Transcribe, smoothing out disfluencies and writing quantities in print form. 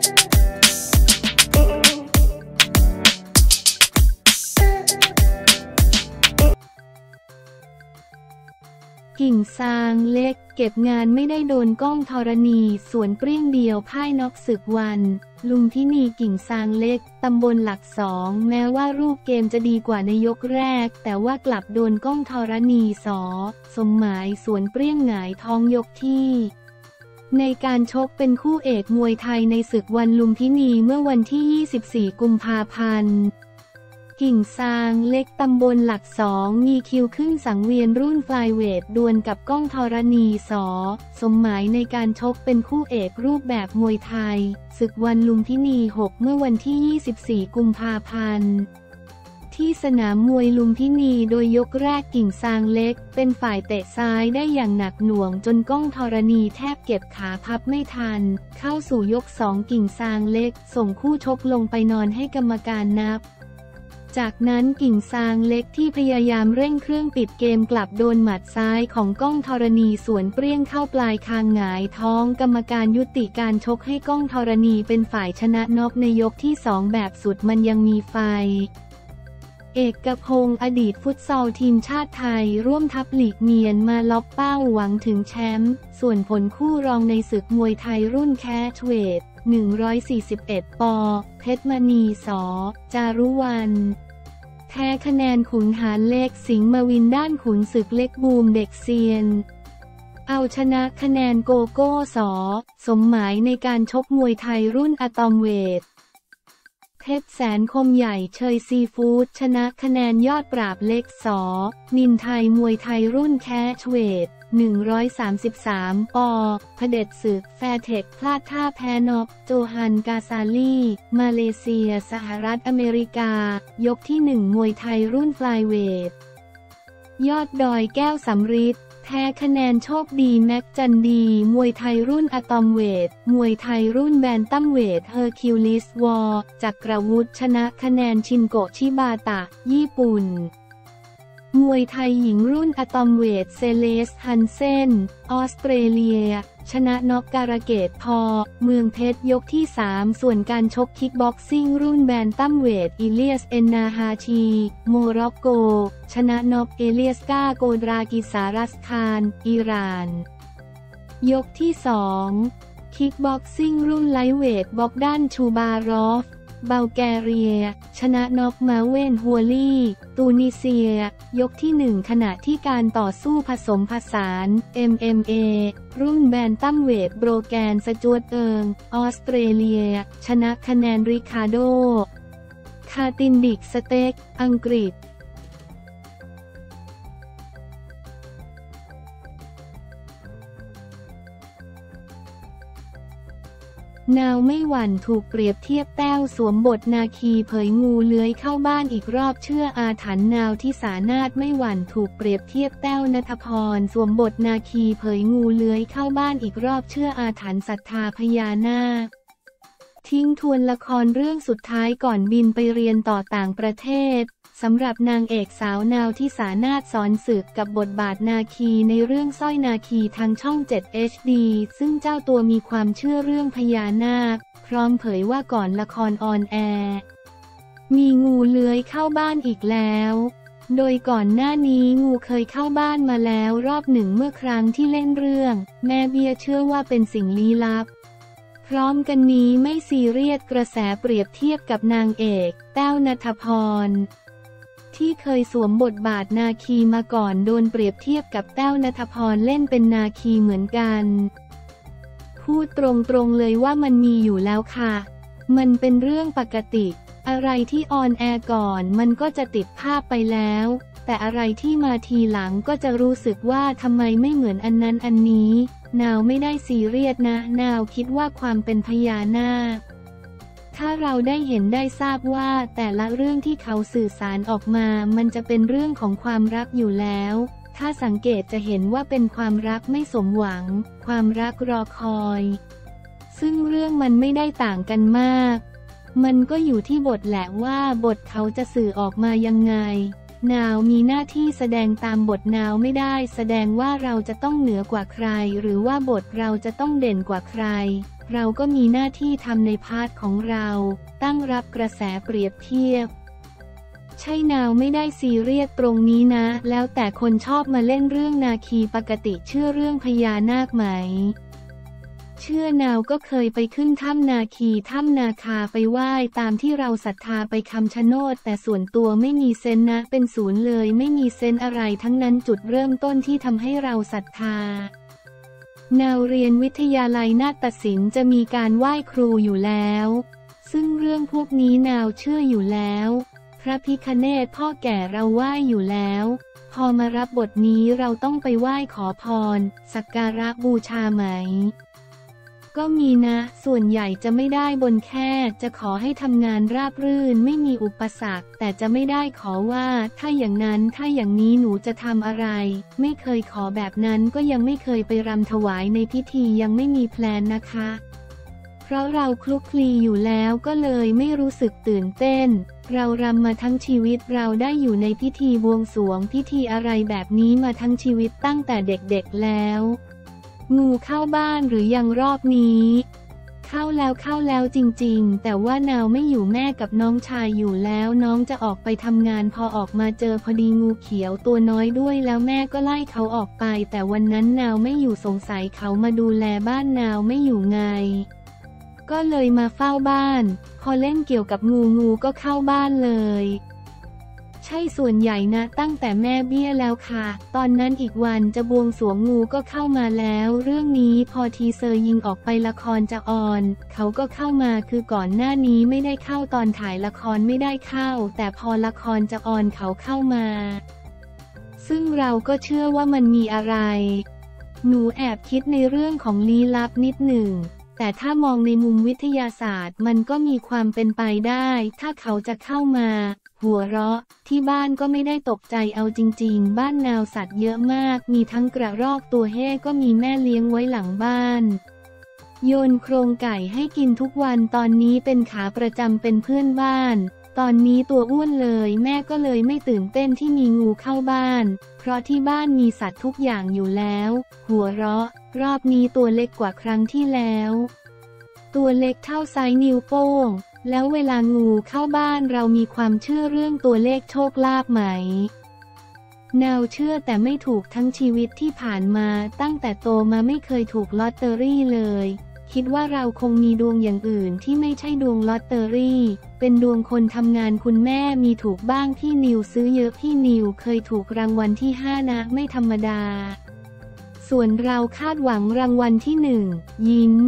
กิ่งซางเล็กเก็บงานไม่ได้โดนก้องธรณีสวนเปรี้ยงเดียวพ่ายน็อกศึกวันลุมพินีกิ่งซางเล็กตำบลหลักสองแม้ว่ารูปเกมจะดีกว่าในยกแรกแต่ว่ากลับโดนก้องธรณีสมหมายสวนเปรี้ยงหงายท้องยกที่ในการชกเป็นคู่เอกมวยไทยในศึกวันลุมพินีเมื่อวันที่ 24 กุมภาพันธ์กิ่งซางเล็กตำบลหลักสองมีคิวขึ้นสังเวียนรุ่นไฟเวทดวลกับก้องธรณีสมหมายในการชกเป็นคู่เอกรูปแบบมวยไทยศึกวันลุมพินี 6 เมื่อวันที่ 24 กุมภาพันธ์ที่สนามมวยลุมพินีโดยยกแรกกิ่งซางเล็กเป็นฝ่ายเตะซ้ายได้อย่างหนักหน่วงจนก้องธรณีแทบเก็บขาพับไม่ทันเข้าสู่ยก2กิ่งซางเล็กส่งคู่ชกลงไปนอนให้กรรมการนับจากนั้นกิ่งซางเล็กที่พยายามเร่งเครื่องปิดเกมกลับโดนหมัดซ้ายของก้องธรณีสวนเปรี้ยงเข้าปลายคางหงายท้องกรรมการยุติการชกให้ก้องธรณีเป็นฝ่ายชนะน็อกในยกที่2แบบสุดมันยังมีไฟเอกพงษ์อดีตฟุตซอลทีมชาติไทยร่วมทัพลีกเมียนมาล็อกเป้าหวังถึงแชมป์ส่วนผลคู่รองในศึกมวยไทยรุ่นแคชเวท141 ปเพชรมณีจารุวรรณแพ้คะแนนขุนหารเล็กสิงห์มาวินด้านขุนศึกเล็กบูมเด็กเซียนเอาชนะคะแนนโกโก้สมหมายในการชกมวยไทยรุ่นอะตอมเวทเพชรแสนคมใหญ่เชยซีฟู้ดชนะคะแนนยอดปราบเล็กนินไทยมวยไทยรุ่นแคชเวท133 ปเผด็จศึกแฟร์เทคพลาดท่าแพ้น็อกโจฮันกาซาลีมาเลเซียสหรัฐอเมริกายกที่1มวยไทยรุ่นไฟเวทยอดดอยแก้วสำริดแพ้คะแนนโชคดีแม็กจันดีมวยไทยรุ่นอะตอมเวทมวยไทยรุ่นแบนตัมเวทเฮอร์คิวลิสวอร์จักรวุฒิชนะคะแนนชินโกชิบาตะญี่ปุ่นมวยไทยหญิงรุ่นอะตอมเวทเซเลสฮันเซนออสเตรเลียชนะน็อกการะเกดเมืองเพชรยกที่3ส่วนการชกคิกบ็อกซิ่งรุ่นแบนตัมเวทอิเลียสเอนนาฮาชีโมร็อกโกชนะน็อกเอเลียสกาโกดรากิสารัสคานอิหร่านยกที่2คิกบ็อกซิ่งรุ่นไลท์เวทบ็อกดันชูบารอฟบัลแกเรียชนะน็อกมาเวนฮัวลี่ตูนิเซียยกที่1ขณะที่การต่อสู้ผสมผสาน MMA รุ่นแบนตัมเวทโบรแกนสจวตเอิงออสเตรเลียชนะคะแนนริคาร์โดคาตินดิกสเต็กอังกฤษนาวไม่หวั่นถูกเปรียบเทียบแต้วสวมบทนาคีเผยงูเลื้อยเข้าบ้านอีกรอบเชื่ออาถรรพ์นาวที่สานาถไม่หวั่นถูกเปรียบเทียบแต้วณัฐพรสวมบทนาคีเผยงูเลื้อยเข้าบ้านอีกรอบเชื่ออาถรรพ์ศรัทธาพญานาคทิ้งทวนละครเรื่องสุดท้ายก่อนบินไปเรียนต่อต่างประเทศสำหรับนางเอกสาวนาวที่สานาถสอนศึกกับบทบาทนาคีในเรื่องสร้อยนาคีทางช่อง 7 HD ซึ่งเจ้าตัวมีความเชื่อเรื่องพญานาคพร้อมเผยว่าก่อนละครออนแอร์มีงูเลื้อยเข้าบ้านอีกแล้วโดยก่อนหน้านี้งูเคยเข้าบ้านมาแล้วรอบหนึ่งเมื่อครั้งที่เล่นเรื่องแม่เบี้ยเชื่อว่าเป็นสิ่งลี้ลับพร้อมกันนี้ไม่ซีเรียสกระแสเปรียบเทียบกับนางเอกแต้วณัฐพรที่เคยสวมบทบาทนาคีมาก่อนโดนเปรียบเทียบกับแต้วณัฐพรเล่นเป็นนาคีเหมือนกันพูดตรงๆเลยว่ามันมีอยู่แล้วค่ะมันเป็นเรื่องปกติอะไรที่ออนแอร์ก่อนมันก็จะติดภาพไปแล้วแต่อะไรที่มาทีหลังก็จะรู้สึกว่าทำไมไม่เหมือนอันนั้นอันนี้นาวไม่ได้ซีเรียสนะนาวคิดว่าความเป็นพญานาคถ้าเราได้เห็นได้ทราบว่าแต่ละเรื่องที่เขาสื่อสารออกมามันจะเป็นเรื่องของความรักอยู่แล้วถ้าสังเกตจะเห็นว่าเป็นความรักไม่สมหวังความรักรอคอยซึ่งเรื่องมันไม่ได้ต่างกันมากมันก็อยู่ที่บทแหละว่าบทเขาจะสื่อออกมายังไงนาวมีหน้าที่แสดงตามบทนาวไม่ได้แสดงว่าเราจะต้องเหนือกว่าใครหรือว่าบทเราจะต้องเด่นกว่าใครเราก็มีหน้าที่ทำในพาร์ทของเราตั้งรับกระแสเปรียบเทียบใช่นาวไม่ได้ซีเรียสตรงนี้นะแล้วแต่คนชอบมาเล่นเรื่องนาคีปกติเชื่อเรื่องพญานาคไหมเชื่อนาวก็เคยไปขึ้นถ้ำนาคีถ้ำนาคาไปไหว้ตามที่เราศรัทธาไปคำชะโนดแต่ส่วนตัวไม่มีเซนส์นะเป็นศูนย์เลยไม่มีเซนส์อะไรทั้งนั้นจุดเริ่มต้นที่ทำให้เราศรัทธานาวเรียนวิทยาลัยนาฏศิลป์จะมีการไหว้ครูอยู่แล้วซึ่งเรื่องพวกนี้นาวเชื่ออยู่แล้วพระพิฆเนศพ่อแก่เราไหว้อยู่แล้วพอมารับบทนี้เราต้องไปไหว้ขอพรสักการะบูชาไหมก็มีนะส่วนใหญ่จะไม่ได้บนแค่จะขอให้ทำงานราบรื่นไม่มีอุปสรรคแต่จะไม่ได้ขอว่าถ้าอย่างนั้นถ้าอย่างนี้หนูจะทำอะไรไม่เคยขอแบบนั้นก็ยังไม่เคยไปรำถวายในพิธียังไม่มีแพลนนะคะเพราะเราคลุกคลีอยู่แล้วก็เลยไม่รู้สึกตื่นเต้นเรารำมาทั้งชีวิตเราได้อยู่ในพิธีบวงสรวงพิธีอะไรแบบนี้มาทั้งชีวิตตั้งแต่เด็กๆแล้วงูเข้าบ้านหรือยังรอบนี้เข้าแล้วจริงๆแต่ว่านาวไม่อยู่แม่กับน้องชายอยู่แล้วน้องจะออกไปทำงานพอออกมาเจอพอดีงูเขียวตัวน้อยด้วยแล้วแม่ก็ไล่เขาออกไปแต่วันนั้นนาวไม่อยู่สงสัยเขามาดูแลบ้านนาวไม่อยู่ไงก็เลยมาเฝ้าบ้านพอเล่นเกี่ยวกับงูก็เข้าบ้านเลยใช่ส่วนใหญ่นะตั้งแต่แม่เบี้ยแล้วค่ะตอนนั้นอีกวันจะบวงสรวงงูก็เข้ามาแล้วเรื่องนี้พอทีเซอร์ยิงออกไปละครจะออนเขาก็เข้ามาคือก่อนหน้านี้ไม่ได้เข้าตอนถ่ายละครไม่ได้เข้าแต่พอละครจะออนเขาเข้ามาซึ่งเราก็เชื่อว่ามันมีอะไรหนูแอบคิดในเรื่องของลี้ลับนิดหนึ่งแต่ถ้ามองในมุมวิทยาศาสตร์มันก็มีความเป็นไปได้ถ้าเขาจะเข้ามาหัวเราะที่บ้านก็ไม่ได้ตกใจเอาจริงๆบ้านนาวสัตว์เยอะมากมีทั้งกระรอกตัวเฮ่ก็มีแม่เลี้ยงไว้หลังบ้านโยนโครงไก่ให้กินทุกวันตอนนี้เป็นขาประจำเป็นเพื่อนบ้านตอนนี้ตัวอ้วนเลยแม่ก็เลยไม่ตื่นเต้นที่มีงูเข้าบ้านเพราะที่บ้านมีสัตว์ทุกอย่างอยู่แล้วหัวเราะรอบนี้ตัวเล็กกว่าครั้งที่แล้วตัวเล็กเท่าไซส์นิ้วโป้งแล้วเวลางูเข้าบ้านเรามีความเชื่อเรื่องตัวเลขโชคลาภไหมนาวเชื่อแต่ไม่ถูกทั้งชีวิตที่ผ่านมาตั้งแต่โตมาไม่เคยถูกลอตเตอรี่เลยคิดว่าเราคงมีดวงอย่างอื่นที่ไม่ใช่ดวงลอตเตอรี่เป็นดวงคนทำงานคุณแม่มีถูกบ้างพี่นิวซื้อเยอะพี่นิวเคยถูกรางวัลที่5นะไม่ธรรมดาส่วนเราคาดหวังรางวัลที่1ยิ้ม